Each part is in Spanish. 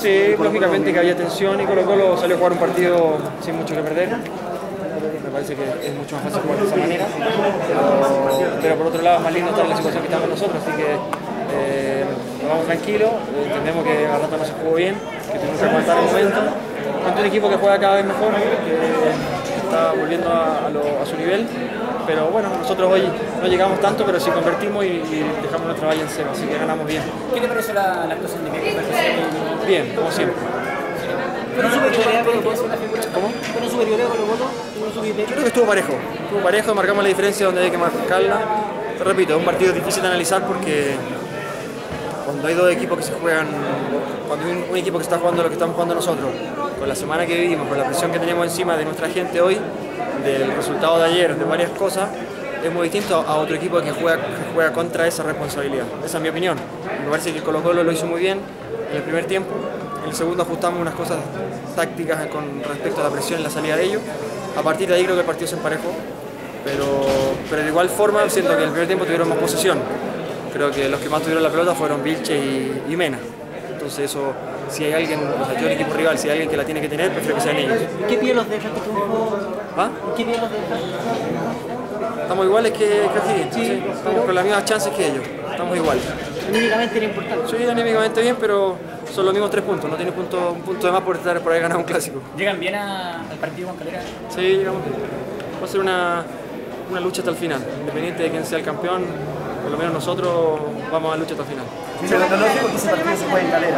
Sí, lógicamente que había tensión y Colo-Colo salió a jugar un partido sin mucho que perder. Me parece que es mucho más fácil jugar de esa manera, pero por otro lado es más lindo estar en la situación que estamos nosotros, así que nos vamos tranquilos, entendemos que al rato no se jugó bien, que tuvimos que aguantar el momento, ante un equipo que juega cada vez mejor, que está volviendo a su nivel, pero bueno, nosotros hoy no llegamos tanto, pero sí convertimos y dejamos nuestra valla en cero, así que ganamos bien. ¿Qué te parece la actuación de Miguel? Bien, como siempre. ¿Pero superioridad Colo-Colo? ¿Cómo? ¿Pero superioridad Colo-Colo? Yo creo que estuvo parejo, marcamos la diferencia donde hay que marcarla. Te repito, es un partido difícil de analizar porque cuando hay dos equipos que se juegan, cuando hay un equipo que está jugando lo que estamos jugando nosotros, con la semana que vivimos, con la presión que tenemos encima de nuestra gente hoy, del resultado de ayer, de varias cosas, es muy distinto a otro equipo que juega contra esa responsabilidad. Esa es mi opinión. Me parece que Colo-Colo lo hizo muy bien en el primer tiempo. En el segundo ajustamos unas cosas tácticas con respecto a la presión en la salida de ellos. A partir de ahí creo que el partido se emparejó, pero de igual forma siento que en el primer tiempo tuvieron más posesión. Creo que los que más tuvieron la pelota fueron Vilche y Mena. Entonces eso, si hay alguien, o sea, yo el equipo rival, si hay alguien que la tiene que tener, prefiero que sean ellos. ¿Qué pie los deja este triunfo? ¿Ah? ¿Qué pie los deja? Estamos iguales que O'Higgins, sí. Estamos con las mismas chances que ellos, estamos iguales. Anímicamente era importante. Sí, anímicamente bien, pero son los mismos 3 puntos, no tiene un punto de más por haber ganado un clásico. ¿Llegan bien al partido con Calera? Sí, llegamos bien. Va a ser una lucha hasta el final, independiente de quién sea el campeón, por lo menos nosotros vamos a la lucha hasta el final. Sí, lo lógico que ese partido se juegue en Calera.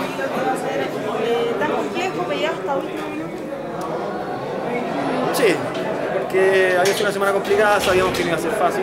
¿Tan complejo pelear hasta último minuto? Sí, porque había sido una semana complicada, sabíamos que no iba a ser fácil.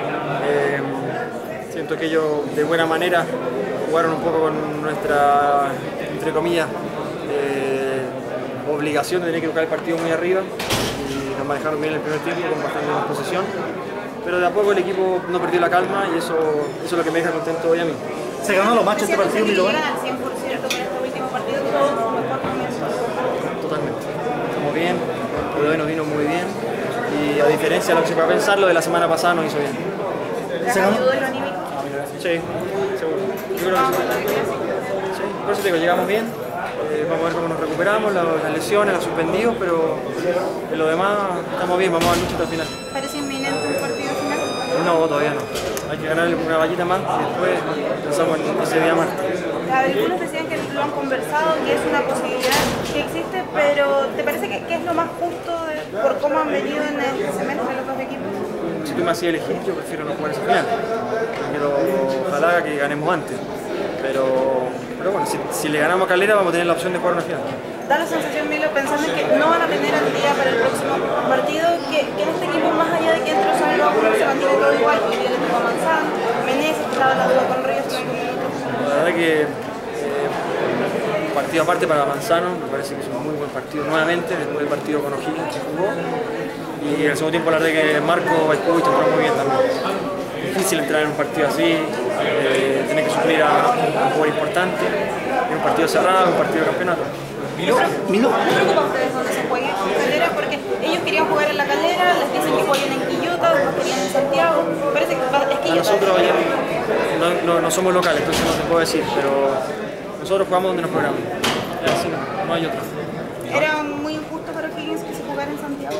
Siento que ellos de buena manera jugaron un poco con nuestra, entre comillas, obligación de tener que buscar el partido muy arriba y nos manejaron bien el primer tiempo con bastante más posesión. Pero de a poco el equipo no perdió la calma y eso es lo que me deja contento hoy a mí. Se ganó los matches este partido, Milo. Llegan al 100% con este último partido, todo su mejor comienzo. Totalmente. Estamos bien, lo de hoy nos vino muy bien y a diferencia de lo que se puede pensar, lo de la semana pasada nos hizo bien. ¿Les ayudó en lo anímico? Sí, seguro. Yo creo que sí. Por eso te digo, llegamos bien. Vamos a ver cómo nos recuperamos, las lesiones, los suspendidos, pero en lo demás estamos bien, vamos a luchar hasta el final. ¿Parece inminente un partido final? No, todavía no. Hay que ganar una vallita más y después pensamos en ese día más. Algunos decían que lo han conversado, que es una posibilidad que existe, pero ¿te parece que es lo más justo por cómo han venido en el semestre los dos equipos? Si tú me hacías elegir, yo prefiero no jugar esa final. Ojalá que ganemos antes. Pero bueno, si le ganamos a Calera vamos a tener la opción de jugar una final. Da la sensación, Milo, pensando en que no van a tener al día para el próximo partido, que en este equipo, más allá de que entre los años se mantiene todo igual, que viene con Manzano, Meneses, que estaba la duda con Ríos en algún minuto. La verdad que partido aparte para Manzano, me parece que es un muy buen partido nuevamente, después del partido con O'Higgins que jugó. Y en el segundo tiempo la verdad que Marco Vespucci entró muy bien también. Difícil entrar en un partido así, tener que suplir a un jugador importante, en un partido cerrado, un partido de campeonato. Milo. ¿Qué preocupa a ustedes donde se juegue con Calera? Porque ellos querían jugar en la Calera, les dicen que jueguen en Quillota, otros querían en Santiago. Parece que es Quillota. Nosotros no somos locales, entonces no te puedo decir, pero nosotros jugamos donde nos programan. Es así, no hay otra. ¿Era muy injusto para Higgins que se jugara en Santiago?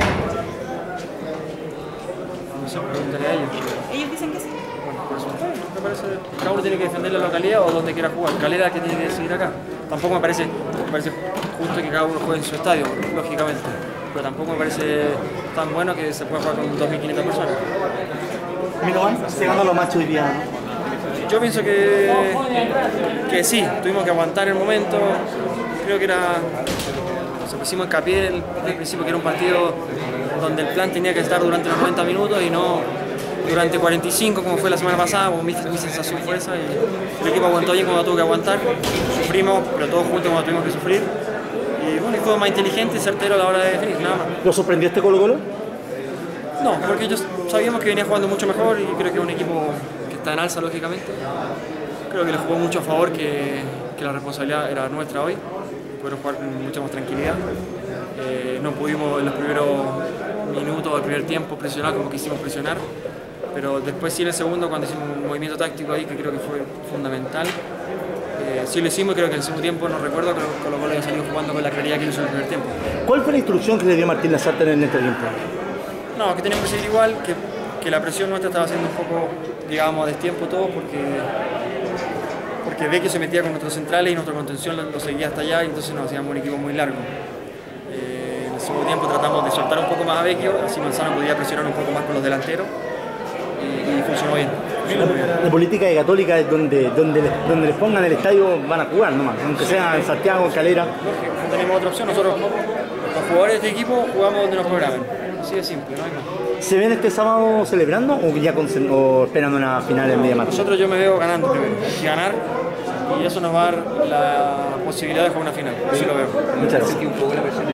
No sé, preguntaré a ellos. Ellos dicen que sí. Bueno, por eso me parece que cada uno tiene que defender la localidad o donde quiera jugar. Calera que tiene que seguir acá. Tampoco me parece justo que cada uno juegue en su estadio, lógicamente. Pero tampoco me parece tan bueno que se pueda jugar con 2.500 personas. Milo, se ganó los matches hoy día, ¿no? Yo pienso que sí, tuvimos que aguantar el momento. Creo que pusimos hincapié al principio que era un partido donde el plan tenía que estar durante los 90 minutos y no durante 45 como fue la semana pasada. Mi sensación fue esa y el equipo aguantó bien cuando tuvo que aguantar. Sufrimos, pero todos juntos cuando tuvimos que sufrir. Y bueno, fue más inteligente y certero a la hora de definir, nada más. ¿Lo sorprendió este Colo-Colo? No, porque ellos sabíamos que venía jugando mucho mejor y creo que es un equipo que está en alza, lógicamente. Creo que le jugó mucho a favor que la responsabilidad era nuestra hoy. Pudieron jugar con mucha más tranquilidad. No pudimos en los primeros minutos del primer tiempo presionar como quisimos presionar, pero después sí en el segundo, cuando hicimos un movimiento táctico ahí que creo que fue fundamental, sí lo hicimos y creo que en el segundo tiempo, no recuerdo, pero Colo Colo ya salió jugando con la claridad que hizo en el primer tiempo. ¿Cuál fue la instrucción que le dio Martín Lazarte en el entretiempo? No, que teníamos que seguir igual, que la presión nuestra estaba haciendo un poco, digamos, a destiempo todo, porque Vecchio se metía con nuestros centrales y nuestra contención lo seguía hasta allá y entonces nos hacíamos un equipo muy largo. En el segundo tiempo tratamos de soltar un poco más a Vecchio, así Manzano podía presionar un poco más con los delanteros y funcionó bien. La política de Católica es donde les pongan el estadio van a jugar nomás, aunque sea en Santiago, en Calera. No tenemos otra opción, nosotros los jugadores de este equipo jugamos donde nos programen. Así de simple, no hay más. ¿Se ven este sábado celebrando o ya o esperando una final en media marcha? Nosotros yo me veo ganando primero, hay que ganar y eso nos va a dar la posibilidad de jugar una final, así lo veo. Muchas gracias.